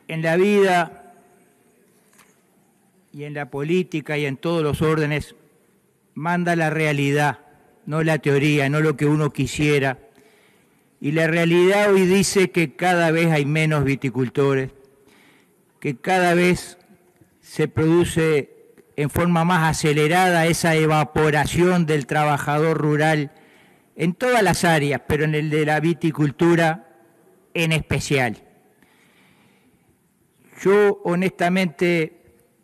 En la vida y en la política y en todos los órdenes manda la realidad, no la teoría, no lo que uno quisiera. Y la realidad hoy dice que cada vez hay menos viticultores, que cada vez se produce en forma más acelerada esa evaporación del trabajador rural en todas las áreas, pero en el de la viticultura en especial. Yo honestamente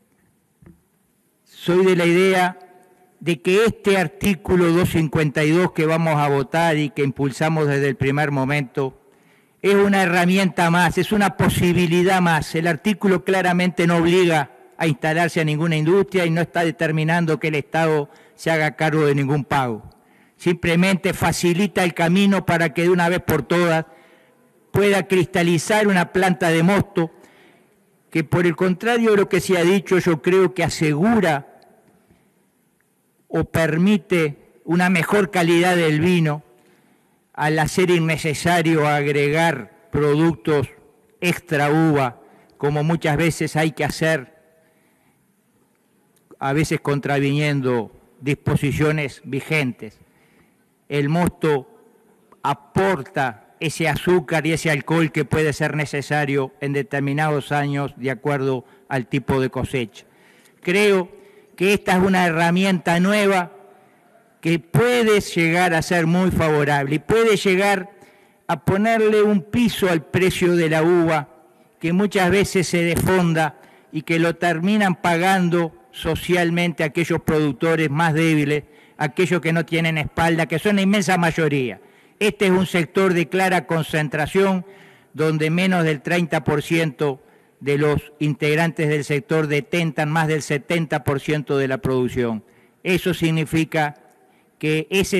soy de la idea de que este artículo 252 que vamos a votar y que impulsamos desde el primer momento es una herramienta más, es una posibilidad más. El artículo claramente no obliga a instalarse a ninguna industria y no está determinando que el Estado se haga cargo de ningún pago. Simplemente facilita el camino para que de una vez por todas pueda cristalizar una planta de mosto que, por el contrario de lo que se ha dicho, yo creo que asegura o permite una mejor calidad del vino al hacer innecesario agregar productos extra uva, como muchas veces hay que hacer, a veces contraviniendo disposiciones vigentes. El mosto aporta ese azúcar y ese alcohol que puede ser necesario en determinados años de acuerdo al tipo de cosecha. Creo que esta es una herramienta nueva que puede llegar a ser muy favorable y puede llegar a ponerle un piso al precio de la uva que muchas veces se desfonda y que lo terminan pagando socialmente aquellos productores más débiles, aquellos que no tienen espalda, que son la inmensa mayoría. Este es un sector de clara concentración donde menos del 30% de los integrantes del sector detentan más del 70% de la producción. Eso significa que ese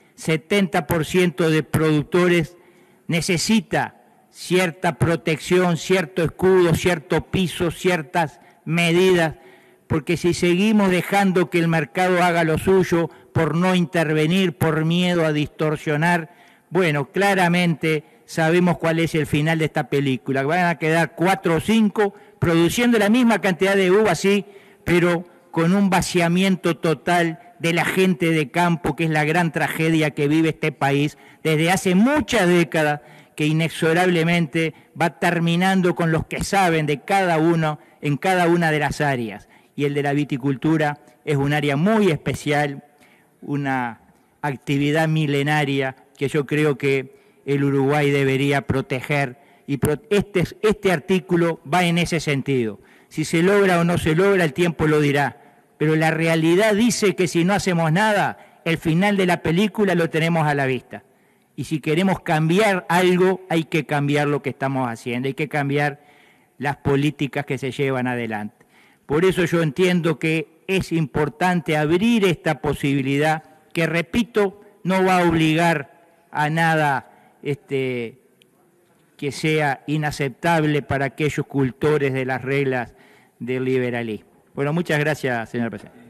70% de productores necesita cierta protección, cierto escudo, cierto piso, ciertas medidas, porque si seguimos dejando que el mercado haga lo suyo por no intervenir, por miedo a distorsionar, bueno, claramente sabemos cuál es el final de esta película. Van a quedar 4 o 5 produciendo la misma cantidad de uva, sí, pero con un vaciamiento total de la gente de campo, que es la gran tragedia que vive este país desde hace muchas décadas, que inexorablemente va terminando con los que saben de cada uno en cada una de las áreas. Y el de la viticultura es un área muy especial, una actividad milenaria que yo creo que el Uruguay debería proteger, y este artículo va en ese sentido. Si se logra o no se logra, el tiempo lo dirá, pero la realidad dice que si no hacemos nada, el final de la película lo tenemos a la vista. Y si queremos cambiar algo, hay que cambiar lo que estamos haciendo, hay que cambiar las políticas que se llevan adelante. Por eso yo entiendo que es importante abrir esta posibilidad que, repito, no va a obligar a nada que sea inaceptable para aquellos cultores de las reglas del liberalismo. Bueno, muchas gracias, señor presidente.